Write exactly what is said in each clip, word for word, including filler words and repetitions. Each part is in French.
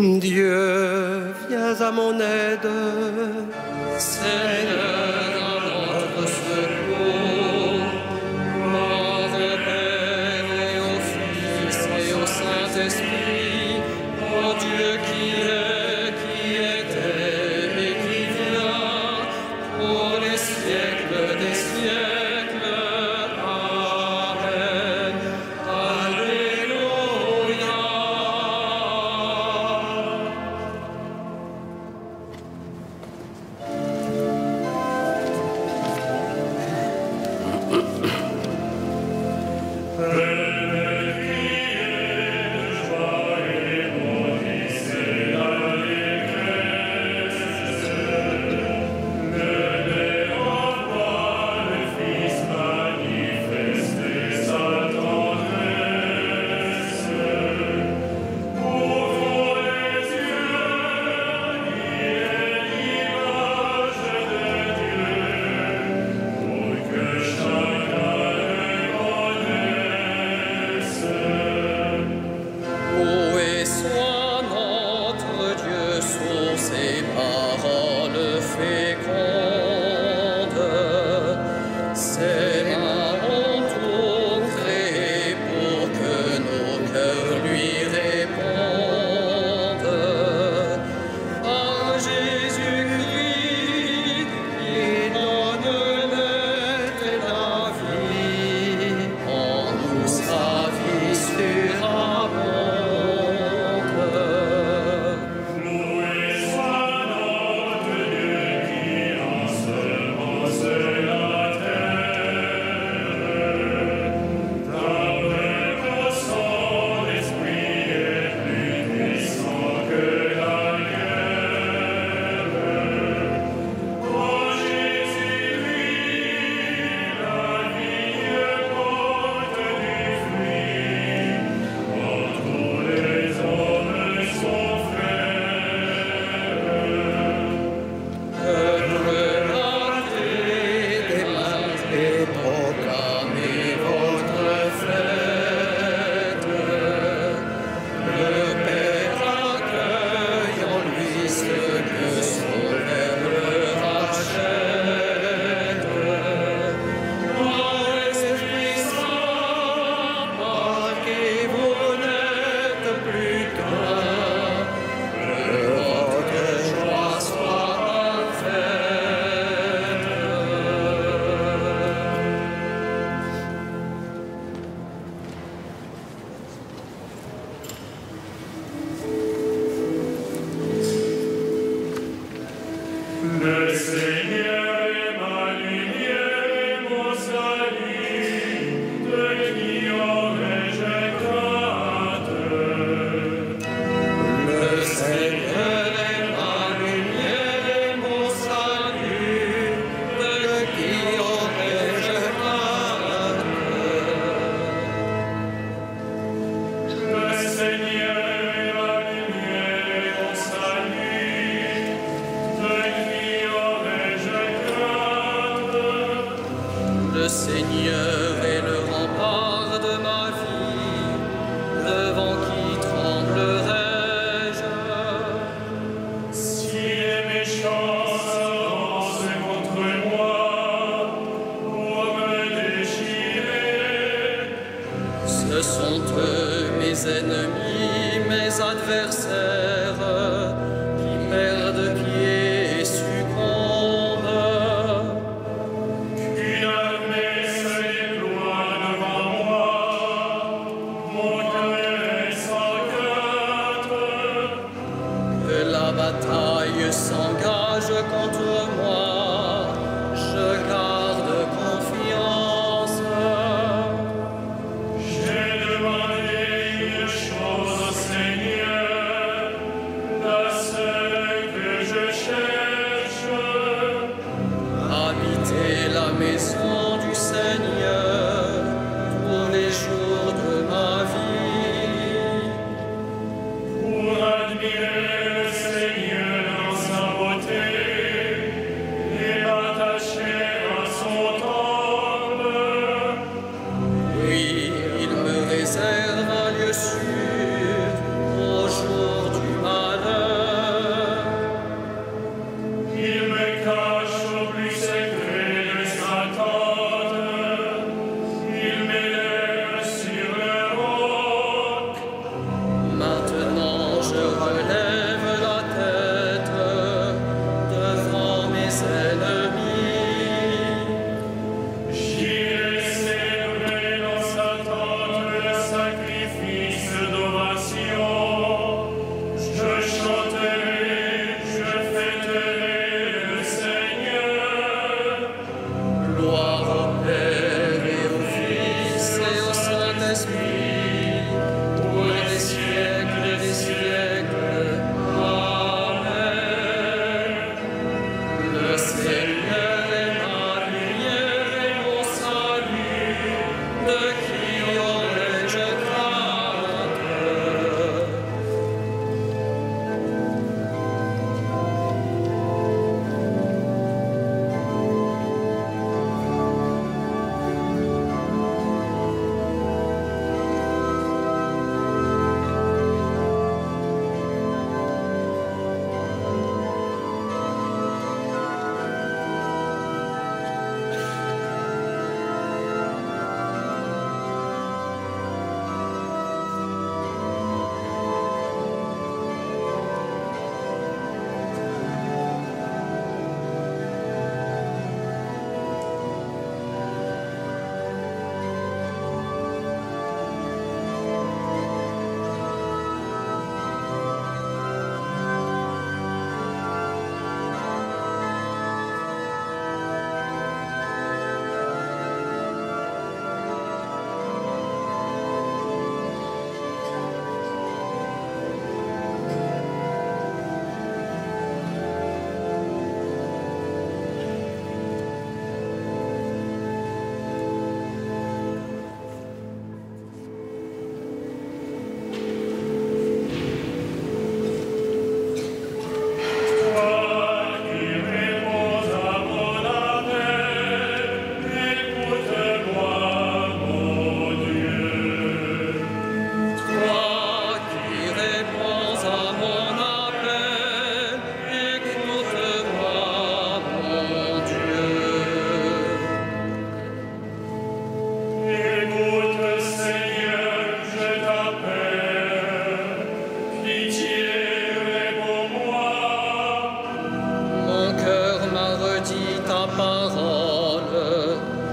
Dieu, viens à mon aide. Seigneur, à notre secours. Gloire au Père et au Fils et au Saint-Esprit, au Dieu qui est, qui était et qui vient, pour les siècles des siècles. Amen. Alléluia. Loué soit notre Dieu sur ses paroles fécondes. Ses mains ont tout créé pour que nos cœurs lui répondent. Par Jésus-Christ, il donne l'aide et la vie. En nous sa vie surabonde. Proclamez votre fête. Le Père accueille en lui ceux que son Père rachète. Par l'Esprit Saint, par qui vous n'êtes plus qu'un, que votre joie soit parfaite. Le Seigneur est ma lumière et mon salut, de qui aurais-je crainte? Le Seigneur est ma lumière et mon salut, de qui aurais-je crainte? Le Seigneur est ma lumière et mon salut, de qui aurais-je crainte? Le Seigneur est le rempart de ma vie, devant qui tremblerai-je? Si les méchants s'avancent contre moi pour me déchirer, Ce sont eux mes ennemis, mes adversaires, qui perdent pied et succombent. une armée se déploie devant moi, mon cœur est sans crainte. Que la bataille s'engage contre moi, je garde confiance. J'ai demandé une chose au Seigneur,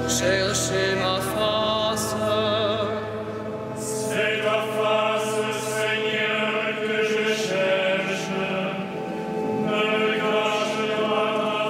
cherchez ma face. C'est ta face, Seigneur, que je cherche. Me cache pas ta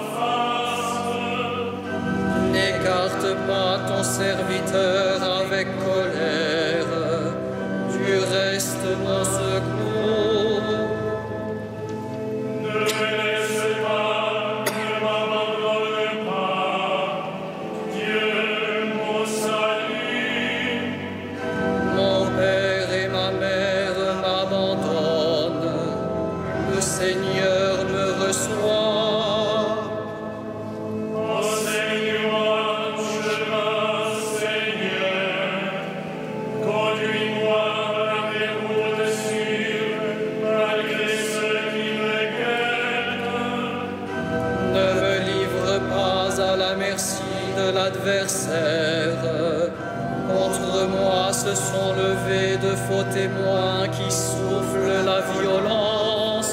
face. N'écarte pas ton serviteur avec colère. Tu restes mon secours. Ne me laisse pas, ne m'abandonne pas. Dieu, mon salut. Mon père et ma mère m'abandonnent. Le Seigneur me reçoit. Enseigne-moi ton chemin, Seigneur. Conduis-moi par des routes sûres, malgré ceux qui me guettent. Ne me livre pas à la merci de l'adversaire. Contre moi se sont levés de faux témoins qui soufflent la violence.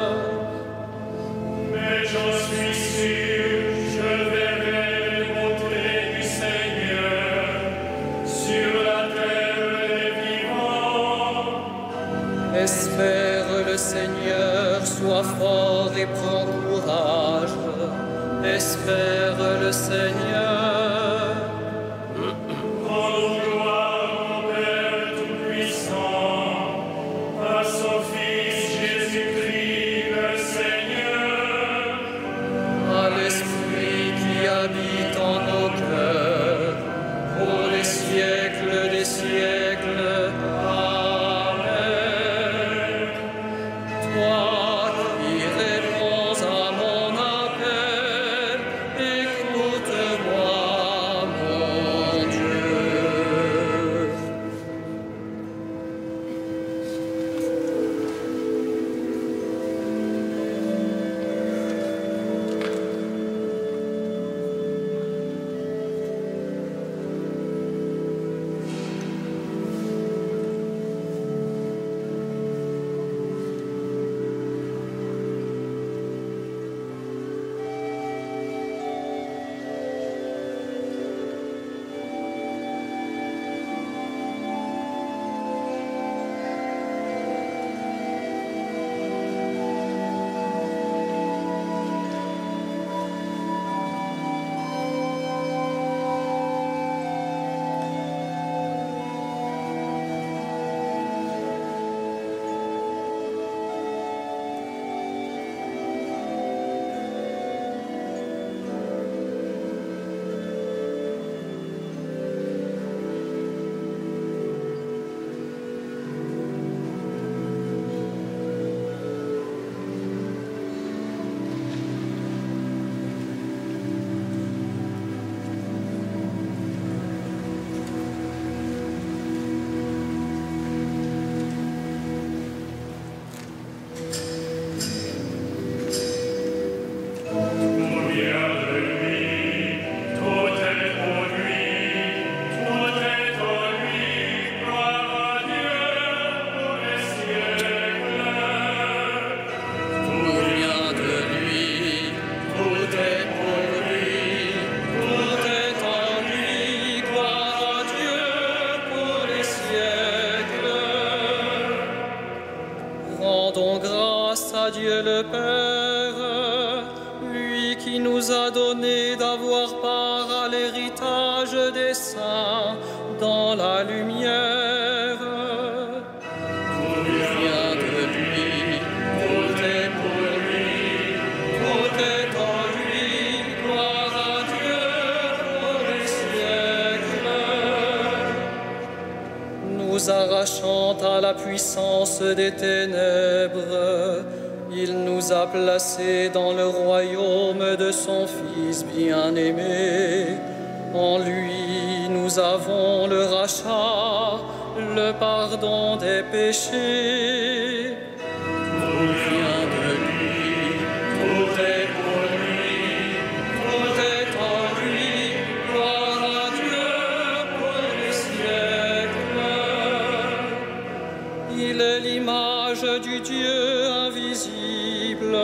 Mais j'en suis sûr, je verrai les bontés du Seigneur sur la terre des vivants. Espère le Seigneur, sois fort et prends courage. Espère le Seigneur. Rendons gloire au Père Tout-Puissant, à son Fils Jésus-Christ le Seigneur. À l'Esprit qui habite en nos cœurs, pour les siècles des siècles. Amen. Toi qui réponds à mon appel, écoute-moi, mon Dieu. Dieu le Père, lui qui nous a donné d'avoir part à l'héritage des saints dans la lumière. Tout vient de lui, tout est pour lui, tout est en lui, gloire à Dieu pour les siècles. Nous arrachant à la puissance des ténèbres, il nous a placés dans le royaume de son Fils bien-aimé. En lui, nous avons le rachat, le pardon des péchés. Tout vient de lui, tout est pour lui, tout est en lui, gloire à Dieu pour les siècles. Il est l'image du Dieu invisible,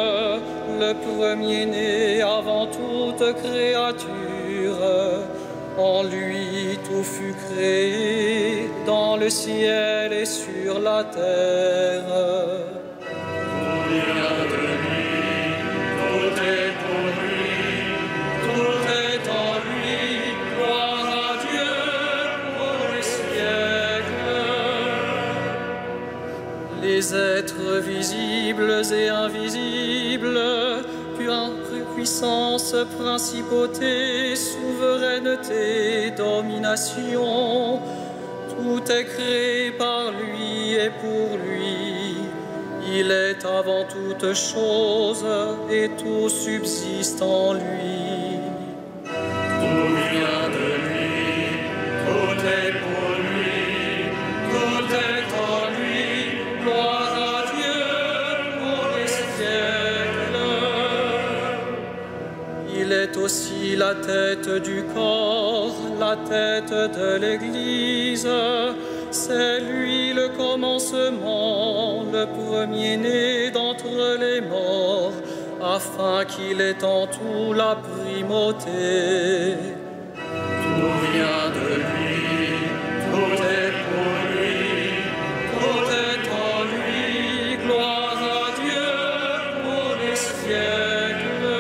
le premier-né avant toute créature. En lui tout fut créé, dans le ciel et sur la terre. Tout vient de lui, tout est pour lui, Tout est en lui, gloire à Dieu pour les siècles. Les êtres visibles et invisibles, puissance, principauté, souveraineté, domination, tout est créé par lui et pour lui. Il est avant toute chose et tout subsiste en lui. tout vient de lui, tout est pour lui, Tout est en lui, gloire à Dieu pour les siècles. Il est aussi la tête du corps, la tête de l'Église. C'est lui le commencement, le premier-né d'entre les morts, afin qu'il ait en tout la primauté. tout vient de lui, tout est pour lui, Tout est en lui, gloire à Dieu pour les siècles.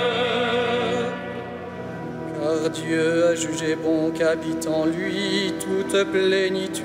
Car Dieu a jugé bon qu'habite en lui toute plénitude,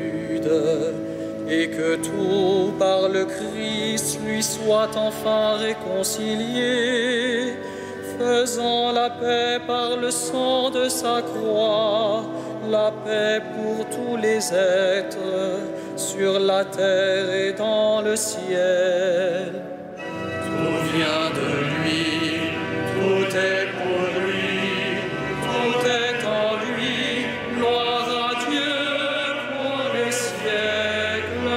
et que tout par le Christ lui soit enfin réconcilié, faisant la paix par le sang de sa croix, la paix pour tous les êtres, sur la terre et dans le ciel. tout vient de lui, tout est pour lui, Tout est en lui, gloire à Dieu pour les siècles.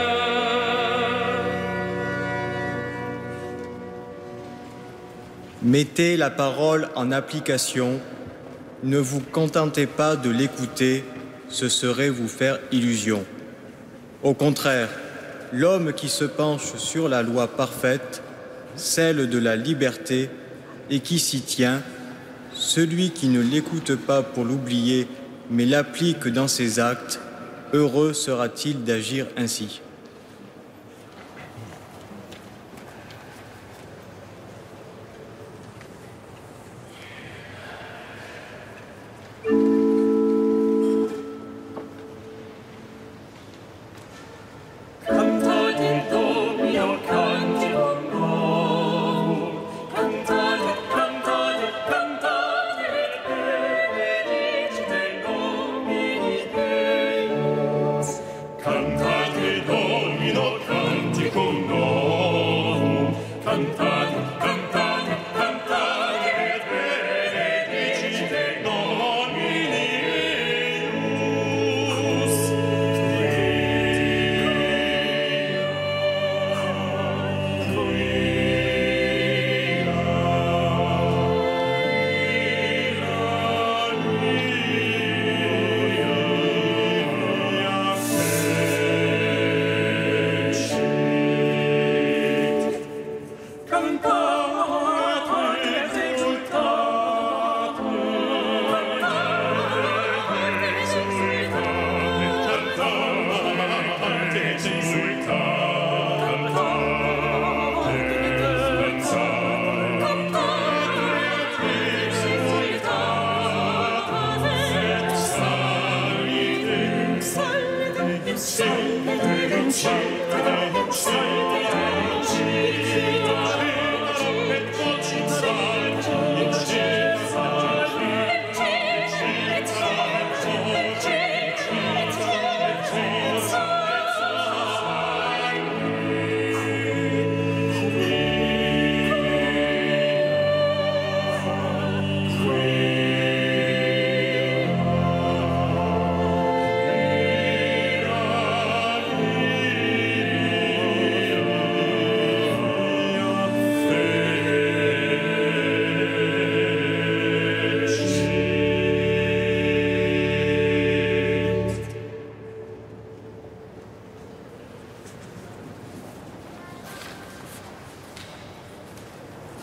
Mettez la parole en application. Ne vous contentez pas de l'écouter, ce serait vous faire illusion. Au contraire, l'homme qui se penche sur la loi parfaite, celle de la liberté, et qui s'y tient, celui qui ne l'écoute pas pour l'oublier, mais l'applique dans ses actes, heureux sera-t-il d'agir ainsi. Cantate Domino, canticum novum, cantate, cantate, cantate, et benedicite nomini eius.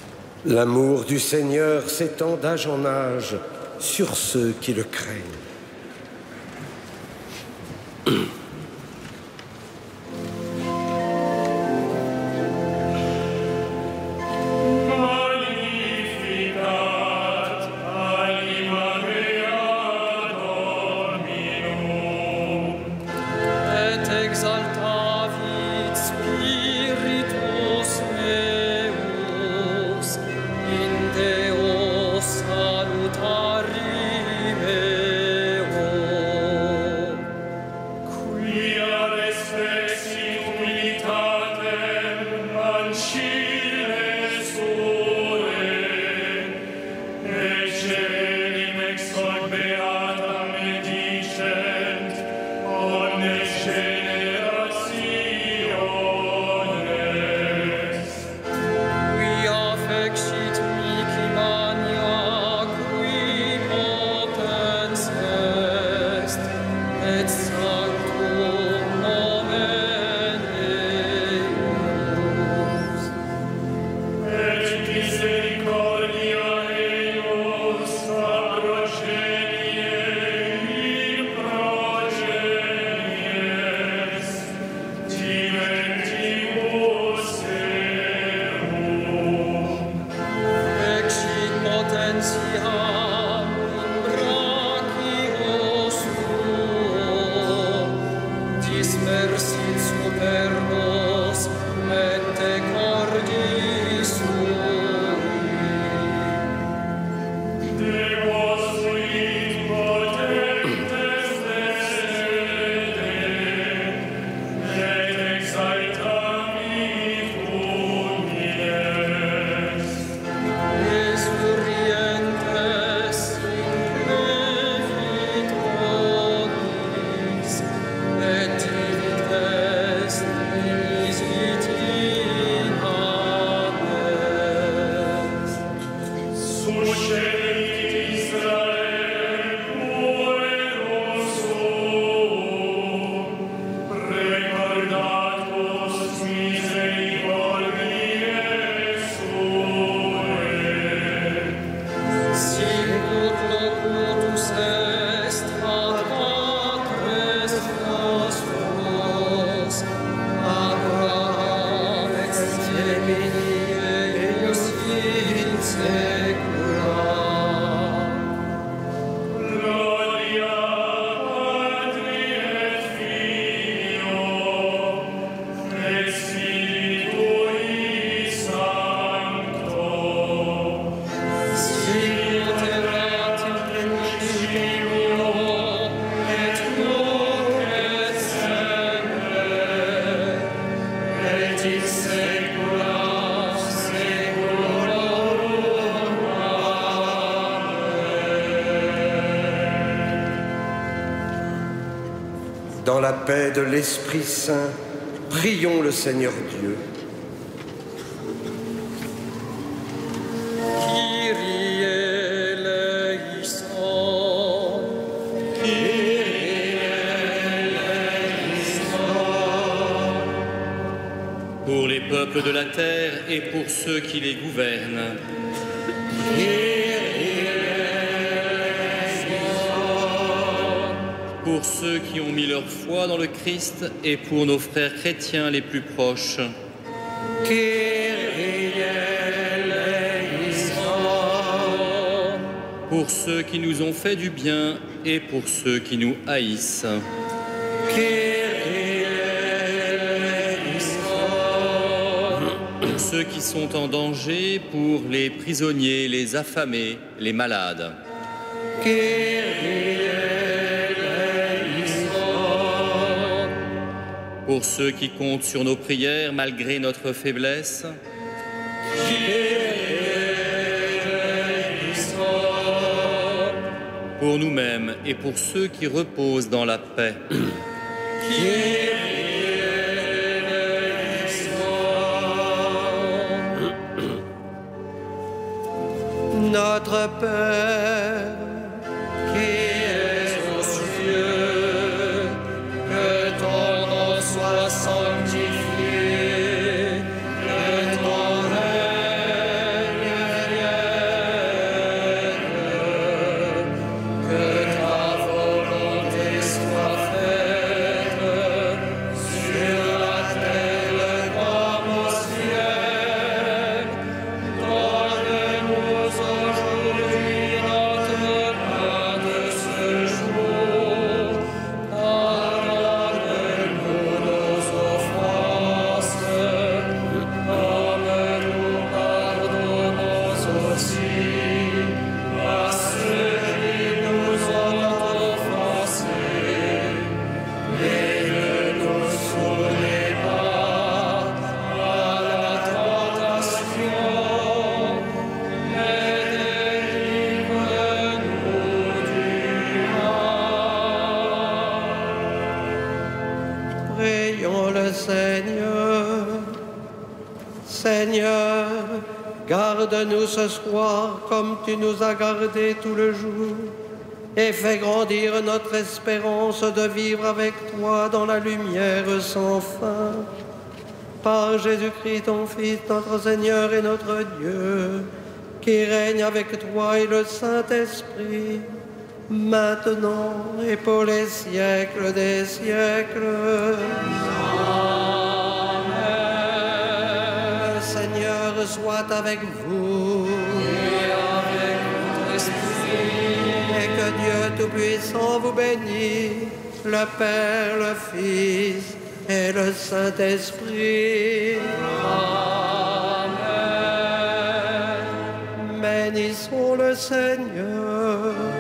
L'amour du Seigneur s'étend d'âge en âge sur ceux qui le craignent. Dans la paix de l'Esprit Saint, prions le Seigneur Dieu. Kyrie eleison. Kyrie eleison. Pour les peuples de la terre et pour ceux qui les gouvernent. Pour ceux qui ont mis leur foi dans le Christ et pour nos frères chrétiens les plus proches. Pour ceux qui nous ont fait du bien et pour ceux qui nous haïssent. Pour ceux qui sont en danger, pour les prisonniers, les affamés, les malades. Pour ceux qui comptent sur nos prières malgré notre faiblesse. Pour nous-mêmes et pour ceux qui reposent dans la paix. Notre Père, qui es aux cieux, que ton nom soit sanctifié, que ton règne vienne, que ta volonté soit faite Seigneur. Seigneur, garde-nous ce soir comme tu nous as gardés tout le jour et fais grandir notre espérance de vivre avec toi dans la lumière sans fin. Par Jésus-Christ, ton Fils, notre Seigneur et notre Dieu, qui règne avec toi et le Saint-Esprit, maintenant et pour les siècles des siècles. Amen. Le Seigneur soit avec vous. Et avec votre esprit. Et que Dieu Tout-Puissant vous bénisse, le Père, le Fils et le Saint-Esprit. Amen. Bénissons le Seigneur.